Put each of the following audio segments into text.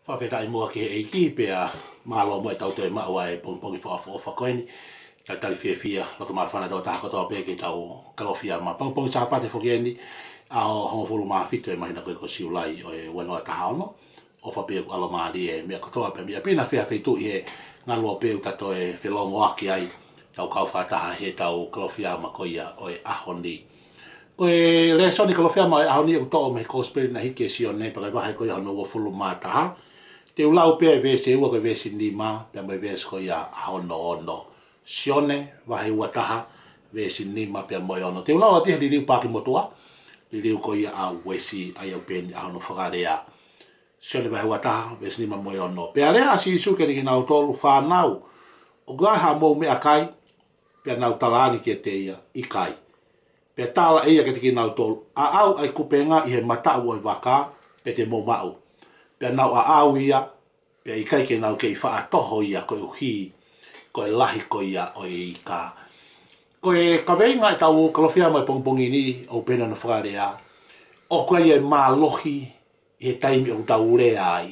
whawheta i mua ki he eiki pia malo mo e tau te maua e pongi whakoeni tai tali fia loto maa whana tau taha kotoa peke tau kalofia ma pongi sa pate whakieni a o hongo fulu maa fitu e mahina koe ko siulai o e wanoa taha ono o whapia ku alo maa li e mea kotoa pe mea pina whia whaitu i he ngalua peu tato e whilongo aki ai tau kau whataha he tau kalofia ma koia o e ahoni koe le soni kalofia ma e ahoni e kutoa me kosperi na hiki e sione pa kai wahe koia hono ua fulu maa taha te ulau pia e vese ua koe vese nima pia mo e vese koia ahono ono sione wahe ua taha vese nima pia mo e ono te ulau atiha li riu paki motua li riu koia a wesi ai au peni ahono whakarea sione wahe ua taha vese nima mo e ono pia lea si isu ke riki nau tolu whanau o gaha mou mea kai pia nau talani ki e te ia i kai pia tala ia ke tiki nau tolu a au ai kupenga i he mata ua i waka pe te mou mau pia nau a au ia pia i kai ke nau ke i wha toho ia koe uhi koe lahi koe ia o i ka koe kaweinga e tau kalofia mai pongpongi ni o pena na whakarea o koe e mālohi i he taimi o tau urea ai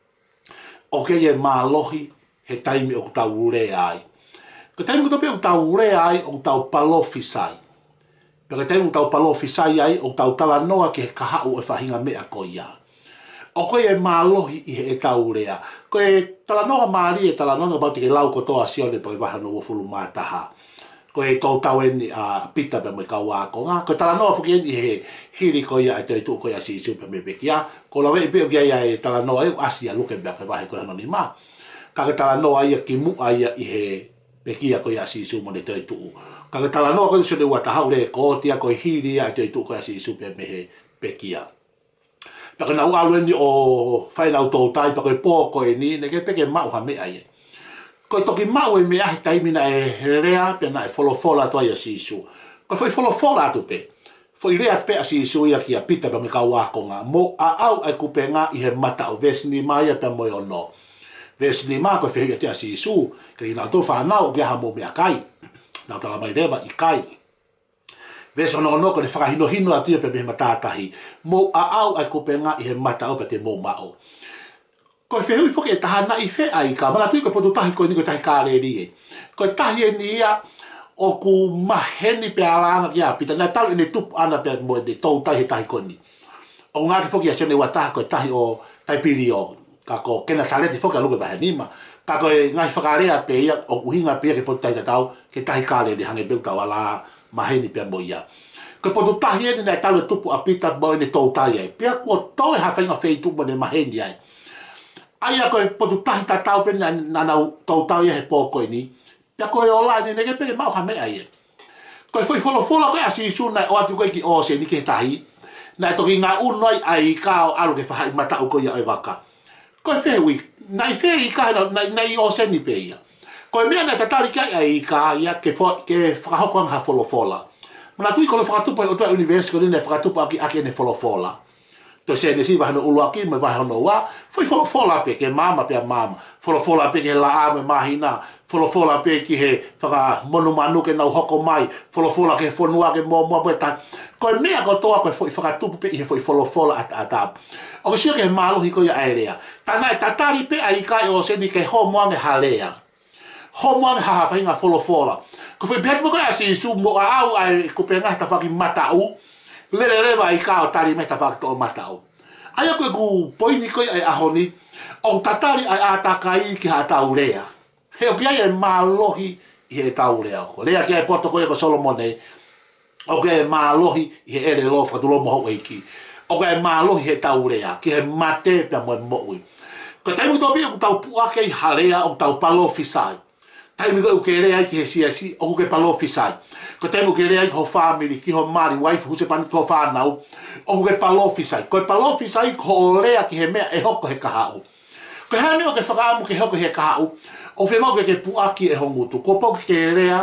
o koe e mālohi he taimi o tau urea ai ko taimi o tope o tau urea ai o tau palofisai pia taimi o tau palofisai ai o tau tala noa ke he kahau e whahinga mea koe ia o koe e mālohi i he tau rea. Koe talanoa maari e talanoa bauti ke lau kotoa sione pa ke wahano ufulu mātaha. Koe tau tau eni a pita pe mo i kau ākonga. Koe talanoa fuki eni he hiri koe ia e te tu koe a si isu pe me pekia. Ko lawe i peo kia ia e talanoa e asia luke mea pe wahe koe hano ni maa. Ka ke talanoa ia ki mua ia i he pekia koe a si isu mo ne te tu. Ka ke talanoa koe sione ua tahau le kootia koe hiri ia e te tu koe a si isu pe me he pekia. Paka nau alu ni o whainau tau tai pa koe pō koe ni ne ke peke mau ha mea ie. Koe toki mau e mea he taimina e rea pe na e wholofola atu ai a sisu. Koe whai wholofola atu pe. Whai rea pe a sisu ia ki a pita pa me kau akonga. Mo a au ai kupe ngā i he mata o vesni mai pe moe ono. Vesni mai koe whehia te a sisu. Kei nau tō whanau ke ha mo mea kai. Nau tala mai rewa i kai. Veso no no ko le whakahino hino atu pe me matatahi. Mo a au ai kupenga i he mata o pe te mo mao. Ko fe hui foke tahana i fe ai ka mana tui ko potu tahi ko ni ko tahi kare ri e. Ko tahi e ni ia o ku maheni pe alanga ki a pita na talu ni tupu ana pe mo de tau tahi tahi ko ni. O ngā ki foke a sene wa tahi ko tahi o taipiri o ka ko kena saleti foke a luke bahanima. Ka ko ngai whakarea pe ia o uhinga pe ia ke potu tahi tatau ke tahi kare ri hange beu tau ala maheni pe mo ia. Ko potu tahi e ni nai talu tupu a pita mo ni tau tahi ai. Pia kua toi ha whainga wheitu mo ne maheni ai. Aia koe potu tahi tatau pe na nau tau tahi he pōko ni. Pia koe o lai ni nege peke mau ha mea ai. Koe whai wholofola koe asi isu nai o atu koe ki o se ni ke tahi. Nai toki ngā unoi ai kao alu ke whahai matau koe ia oi waka. Koe whehui, nai whehi ka nai o se ni pe ia. Koe mea nai tatari kai ai ka ia ke whakahokoang ha wholofola. Mana tui kono whakatupa i o tua university ko nene whakatupa aki ene wholofola. To se ne si wahano ulu aki me wahano wa. Foi wholofola pe ke mama pe a mama. Wholofola pe ke la ame mahina. Wholofola pe ki he whaka monu manu ke nau hoko mai. Wholofola ke whonua ke mō mua pueta. Koe mea ko toa koe whakatupu pe i he wholofola at. O ke sio ke he mālohi ko ia aerea. Tana e tatari pe a ikai o se ni ke ho moange halea. Ho moange haha whainga wholofola. Ko foi beat mo ko asi su mo au ai ko penga ta faki matau le vai ka tari me ta faki to matau ai ko ku poini ko ai ahoni o tatari ai atakai ki ha taurea he o ki ai malohi i he taurea ko le ki ai porto ko Solomone o ke malohi i he ele lo fa do lo mo iki o ke malohi he taurea ki he mate pe mo mo ko tai mo do bi ko tau pu ake harea o tau palo fisai tai mi go ke rea ki he si o ke palo fisai ko tai mo ke rea ho family ki ho mari wife hu se pan ko fa nau o ke palo fisai ko rea ki he mea e hoko he kahau ko hani o ke whakaamu ke hoko he kahau o fe mo ke pu aki e hongutu ko po ke rea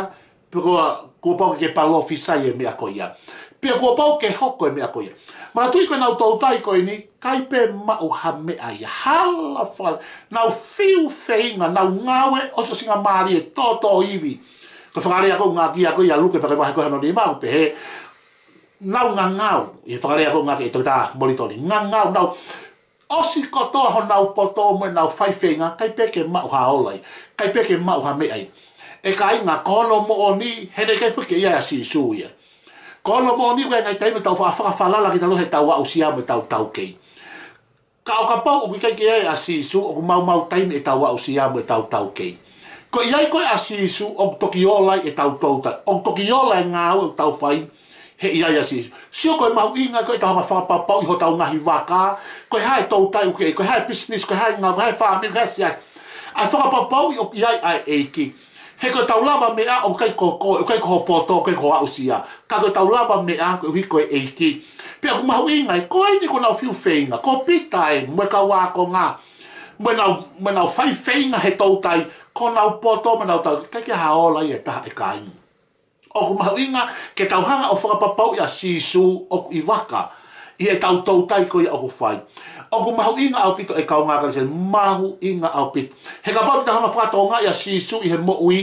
ko po ke palo fisai e mea ko ia pe ko po ke hoko e mea ko ia mana tui ko nau tau tai ko ni kai pe mau ha mea ia hala fal nau fiu feinga nau ngawe o so singa mari e toto iwi ko whakarea ko ngā kia ko ia luke pa ke wahe ko hano ni mau pe he nau ngangau e whakarea ko ngā ke e tau tā moritori ngangau nau osi kotoa ho nau poto mo nau whaiwhenga, kai peke mau haolai, kai peke mau ha me ai. E ka inga kono mo o ni, hene kai puke ia si suia. Kono mo o ni wea ngai taime tau whakawhalala ki talo he tau au siya mo tau kei. Ka o ka pau o ki kai kia a si su, o mau taime e tau au siya mo tau kei. Ko iai koe a si su, o toki olai e tau tauta, o toki olai ngā au tau whai, he iai a si su. Sio koe mau inga koe tau hama whakapapau iho tau ngahi waka, koe hae tau tai uke, koe hae business, koe hae ngā, koe hae whamil, koe hae siai. A whakapapau i o iai ai eiki. He koe tau lava mea o kai ko poto, kai ko au sia. Ka koe tau lava mea koe hui koe eiki. Pea ku mahu inga, koe ni ko nau fiu whenga, ko pitai, mwe ka wako ngā. Mwe nau whai whenga he tau tai, ko nau poto, mwe nau tau, kai kia haola i e taha e kai. O ku mahu inga, ke tau hanga o whakapapau i a sisu o ku i waka, i e tau tau tai ko i a ku whai. O ku mahu inga au pito e kau ngā kalisen, mahu inga au pito. He ka pau ta hanga whakatonga i a sisu i he moui,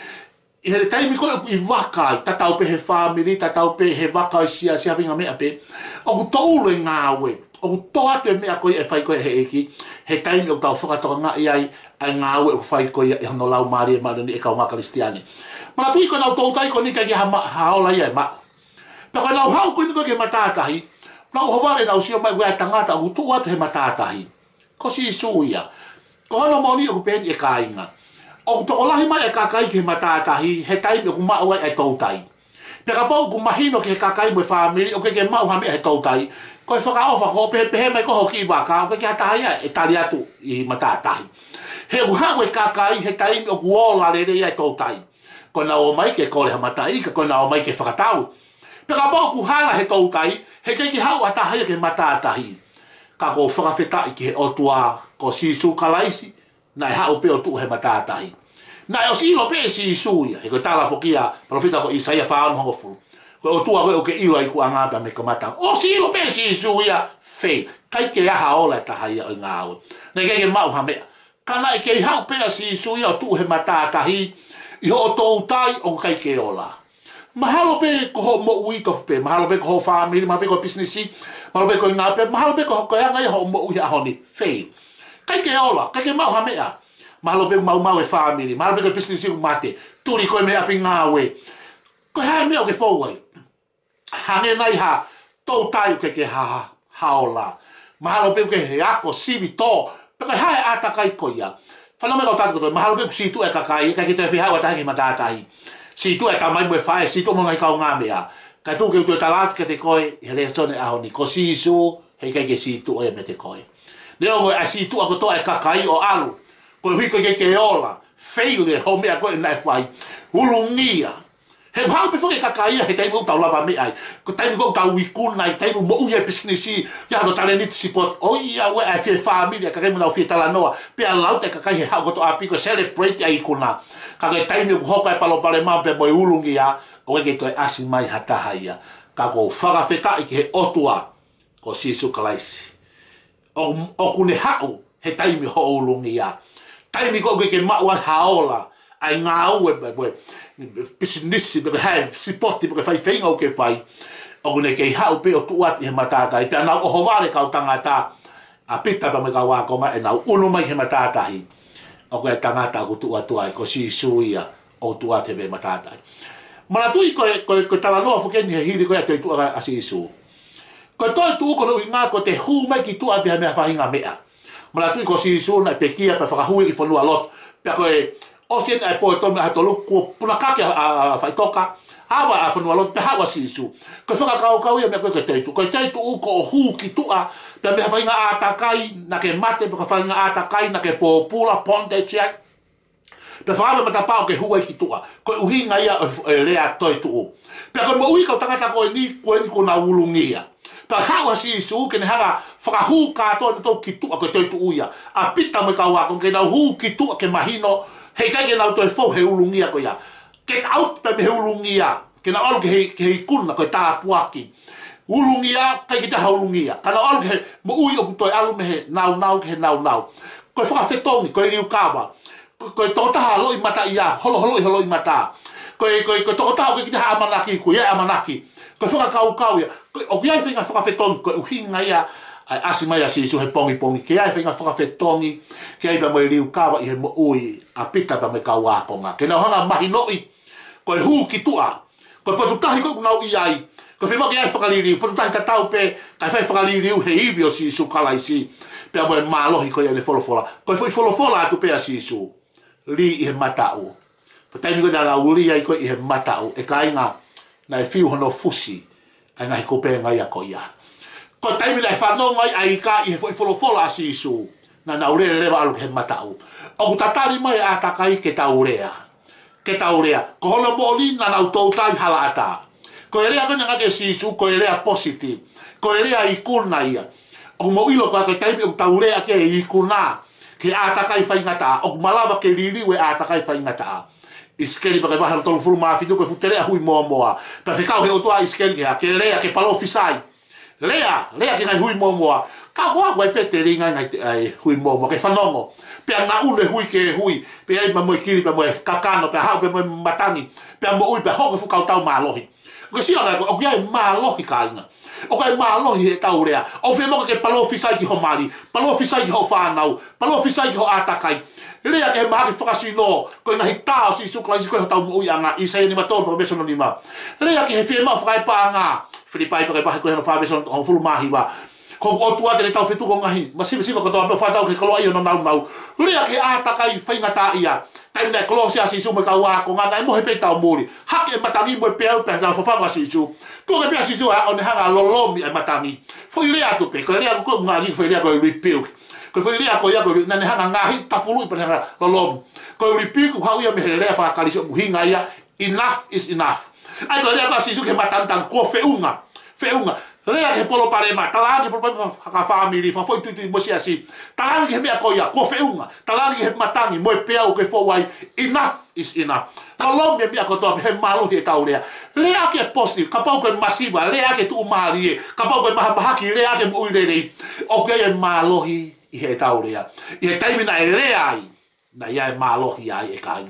i he taimi koe i waka i tatau pe he whamiri, tatau pe he waka i sia winga mea pe. O ku toulu e ngāwe, o ku toa te mea koe e whai koe he eki, he taimi o tau whakatonga i ai, ai ngāwe o ku whai koe i hano lau maari e marani e kau ngā kalistiani. Mana tui koe nau tau tai koe ni kai ki haola i ai maa. Pea koe nau hau koe ni koe ke matātahi, nau howare nau sio mai wea tangata o tu atu he matātahi. Ko si suia. Ko hono moni o ku pēni e kāinga. O ku toko lahi mai e kākai ki he matātahi, he taimi o ku mau ai e tautai. Pea ka pau ku mahino ki he kākai mo e whamiri, o ke mau hame he tautai. Ko e whakaofa ko pehe mai ko hoki i waka, o ke hatahi e tari atu i matātahi. He u hau e kākai, he taimi o ku ola rere i e tautai. Ko na o mai ke kore ha matai, ko na o mai ke whakatau. Pea ka pau ku hala he tautai, he kei ki hau atahi ke matātahi. Ka ko whakawhetai ki he otua, ko sisu kalaisi, na e hau pe o tu he matātahi. Na e o si ilo pe e sisu ia, he ko tala whokia, profita ko Isaia whaanu hongo furu. Ko otua koe o ke ilo i ku angata me ka matang. O si ilo pe e sisu ia, whei, kai ke aha ola e taha ia o ngā aue. Nei kei ke mau ha mea. Kana e kei hau pe e sisu ia o tu he matātahi, i ho o tōu tai o kai ke ola. Mahalo pe ko ho mo uitof pe, mahalo pe ko ho family, mahalo pe ko businessi, mahalo pe ko ngā pe, mahalo pe ko ho koeanga i ho mo ui ahoni, fei. Kai ke ola, kai ke mau ha mea. Mahalo pe mau e family, mahalo pe ko businessi u mate, turi koe mea pi ngā we. Ko hae mea o ke fōwai. Hange nai ha, tōu tai ke haola. Mahalo pe ke he ako, sivi tō, pe kai hae atakai ko ia. Whanau me kau tātou toi, mahalo pe ku situ e kakai, kai ki te whihau atahi ki matātahi. Si tu e ka mai mo e whae, si tu mo ngai kau ngā mea. Kai tu ke utu e talatu ke te koe, he rea sone aho ni. Ko si isu, hei kai ke si tu e me te koe. Leo koe a si tu ako toa e kakai o alu. Koe hui koe ke ola. Failure, ho mea koe nai whai. Hulungia. He hau pe whoke kakai he taimu utau lava me ai. Ko taimu ko utau wikunai, taimu mo uia businessi. Ia hato tale niti support. O ia we a fie familia, kakai mo nau fie tala noa. Pea lau te kakai he hau koto api ko celebrate a ikuna. Kakai taimu ku hoka e palo pale mau pe mo i ulungi ia. O eke toi asi mai hataha ia. Kako whakawheta i ki he otua ko Sisu Kalaisi. O kune hau he taimu ho ulungi ia. Taimu ko ke maua haola. Ai ngā au e businessi, porque hai sipoti, porque fai whainga o ke whai. O kune kei hau pe o tuati he matātahi. Pea nau oho ware kau tangata a pita pa me kau wakonga e nau unu mai he matātahi. O koe tangata ku tuatua ko Sisu ia o tuati me matātahi. Mana tui koe talanoa whukeni he hiri koe a tei tua a Sisu. Koe toi tu uko nui ngā ko te hu mai ki tuati ha mea whahinga mea. Mana tui ko Sisu na pekia pa whakahui ki whanua lot. Pea koe o sien ai po to me ha to lu ku puna ka a fai toka ava a fonu lo te hawa Sisu ko foka kau ia me ko te tu ko hu ki tu a pe me fa inga atakai na ke mate pe fa inga atakai na ke popula ponte check pe fa me ta pa ke hu ki tu a ko uhinga ia le a to tu pe ko mo ui ko tangata ko ni ko na ulungia pa hawa Sisu ke ne haga foka hu ka to ki tu a ko te tu ia a pita me ka wa ko ke na hu ki tu ke mahino. Hei kai ke nau toi fau he ulungia ko ia. Ke out pe me he ulungia. Ke na olu ke hei kuna koe tā puaki. Ulungia, kai ki te haulungia. Ka na olu ke he mo ui o toi alu me he nau ke he nau. Koe whakawhetongi, koe riu kawa. Koe totaha loi mata ia, holo i mata. Koe totaha koe ki te ha amanaki, koe ia amanaki. Koe whakakau ia. O ki ai whinga whakawhetongi, koe uhinga ia. ai asi mai asi su he pongi ke ai whenga whakawhetongi ke ai pa mai riu kawa i he mo ui a pita pa mai kawaponga ke na hanga mahi noi ko e hu ki tua ko patutahi ko nau i ai ko whema ke ai whakaliriu patutahi ta tau pe kai whai whakaliriu he iwi o si su kalai si pe a moe malohi ko i ane wholofola ko i wholofola atu pe a si su li i he matau pa taimi ko na uri ai ko i he matau e ka inga na e fiu hono fusi ai ngahi ko pe ngai a ko ia ko taimi lai whanau ngai ai ka i he wholofola a si su na urea lewa alu he matau o ku tatari mai a takai ke taurea ko hono moli na nau tautai hala ata ko area ko nga ke sisu ko area positive ko area ikuna ia o mo ilo ko ka taimi o taurea ke ikuna ke a takai faingata o malava ke lili we a takai faingata iskeli ba ba tol fulu ma fitu ko futere hui moa pa fikau he o tua iskeli ke area ke palo fisai lea ke ngai hui moa ka hoa wai pe te ringa ngai hui momo ke whanongo pe nga ule hui ke hui pe ai ma moi kiri pe moi kakano pe hau pe moi matangi pe mo ui pe hoke fu kau tau malohi ko si ona ko ai malohi ka inga o kai malohi e tau rea o fe mo ke palo fisai ki ho mali palo fisai ki ho whanau palo fisai ki ho atakai lea ke maha ki whakasino ko ina hitao si sukla si ko ho tau mo ui anga i sai ni maton professional ni ma lea ke he whema whakai pa anga Filipai pa kai pa ko ho whabeson ho fulu mahi wa ko o tua te tau fitu ko ngahi ma siva ko tau fa tau ke kolo ai no nau ria ke ata kai fainga ta ia tai na kolo sia si su me ka wa ko ngana mo he pe tau muri hak e matangi mo pe pe na fa fa si su to ke pe si su a on hanga lolomi e matangi foi ria tu pe ko ria ko ngani foi ria ko repiu ko foi ria ko ia ko na hanga ngahi ta fulu pe hanga lolom ko repiu ko hau ia me ria fa kali so hinga ia enough is enough ai ko ria ko si su ke matantang ko feunga lea ke polo parema talangi polo parema ka family fa foi tutu mo sia si talangi he mea koia ko feunga talangi he matangi mo pea o ke fo wai enough is enough kalong me mea ko to he malo he taurea lea ke positive ka pau ko masiva lea ke tu mali ka pau ko mahaki lea ke mo uirei o ke e malo hi he taurea i he taimi na lea ai na ia e malo hi ai e kai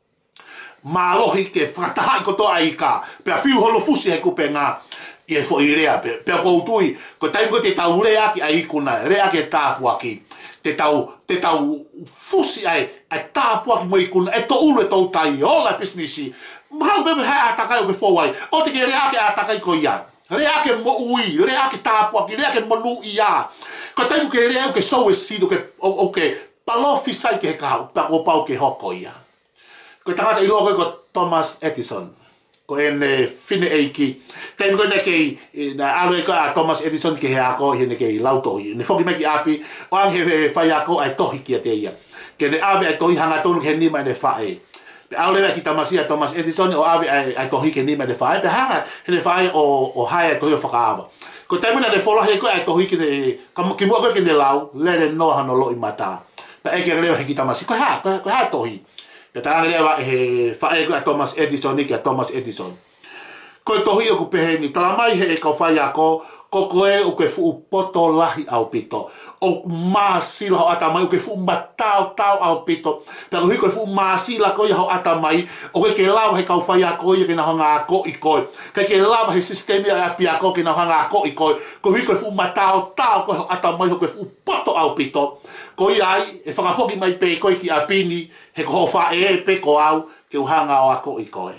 malo hi ke frataha ko to ai ka pe fiu holo fusi he ko penga e fo i rea pe ko tui ko tai ko te tau rea ki ai kuna rea ke tapua ki te tau fusi ai tapua ki mo i kuna e to ulu e to tai ola pisnisi mahal bebe ha atakai o ke fo wai o te ke rea ke atakai ko ia rea ke mo ui rea ke tapua ki rea ke mo nu ia ko tai ko ke rea ke so e sido ke o ke palofi sai ke ka pa ko pau ke hoko ia ko tangata ilo ko Thomas Edison ko ene fine eiki tem ko ne ke na alo ko Thomas Edison ke ha ko hene ke lauto ne foki me ki api o an he fa ya ko ai tohi ki te ia ke ne ave ai tohi hanga tonu ke ni ma ne fa e pe alo le ki Thomas Edison o ave ai tohi ke ni ma ne fa e pe hanga hene fa o hai tohi fa ka ko tem na de fola he ko ai tohi ke kam ki mo ko ke ne lau le no hano lo i mata pe e ke le ki Thomas ko ha tohi pe tanga lewa he fae ko Thomas Edison ni ke Thomas Edison ko tohi o ku pehe ni tala mai he ka fai ako ko koe o ke fu poto lahi au pito o masila ho ata mai o ke fu matau tau au pito ta ko hiko fu masila ko ya ho ata mai o ke lava he ka fai ako ye ke na hanga ko i ko ke lava he sistemi a pi ako ke na hanga ko i ko hiko fu matau tau ko ata mai o ke fu poto au pito ko ai e whakafoki mai pe koe ki apini he ko fa e pe ko au ke uhanga o ako i koe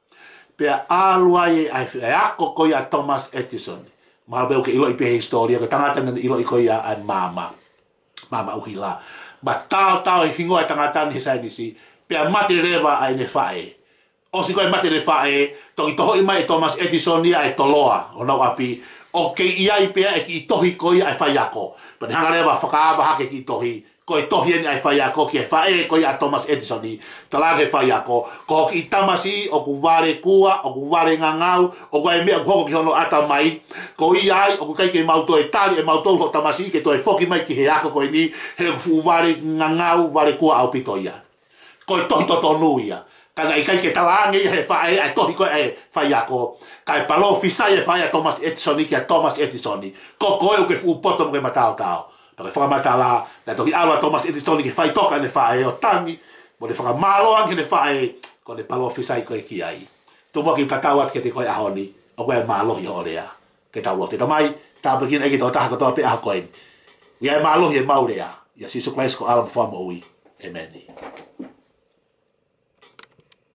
pea aluai ai ako koe a Thomas Edison mahabeu ke ilo i pe historia ke tangata na ilo i koe a mama uhila ma tau e hingo ai tangata ni sai nisi pea mate rewa ai ne fae o si koe mate ne fae toki toho i mai Thomas Edison ni ai toloa o nau api o ke iai pea e ki tohi koi ai fai ako. Pani hanga rewa whakaaba hake ki tohi. Ko e tohi ni ai fai ako ki e whae koi a Thomas Edison ni. Talage fai ako. Ko ki tamasi o ku ware kua, o ku ware ngangau, o ku ai mea kuhoko ki hono ata mai. Ko iai o ku kai ke mauto e tali e mauto ho tamasi ke to e foki mai ki he ako koi ni. He ku ware ngangau, ware kua au pito ia. Ko e tohi toto nuia. Kana i kai ke talange he whae ai tohi koi ai fai ako. Kai palo fisai e fai a Thomas Edison ki a Thomas Edison ko koe o ke fu poto mo ke matao tao pa ke whakamata la na toki awa Thomas Edison ki fai toka ne fai o tangi mo le whakamalo anki ne fai ko ne palo fisai koe ki ai tu mo ki katawat ke te koe ahoni o koe malo i horea ke tau o te tamai ta begin ege to ta ko to pe a ko ia malo ye maulea ia si so Christ ko ala mo fa mo wi amen